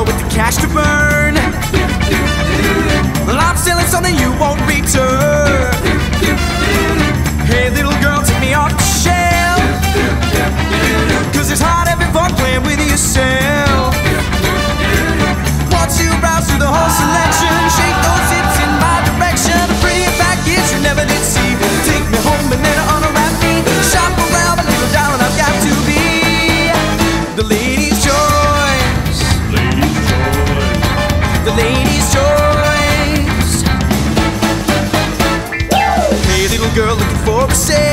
girl with the cash to burn. Well, I'm selling something you won't return. Hey little girl, take me off the shelf, 'cause it's hard having fun playing with yourself. Once you browse through the whole selection, shake those hips in my direction. A pretty package you never did see. Take me home and then unwrap me. Shop around, but little darling, I've got to be the lady's choice. The lady's choice. Hey little girl looking for a sale.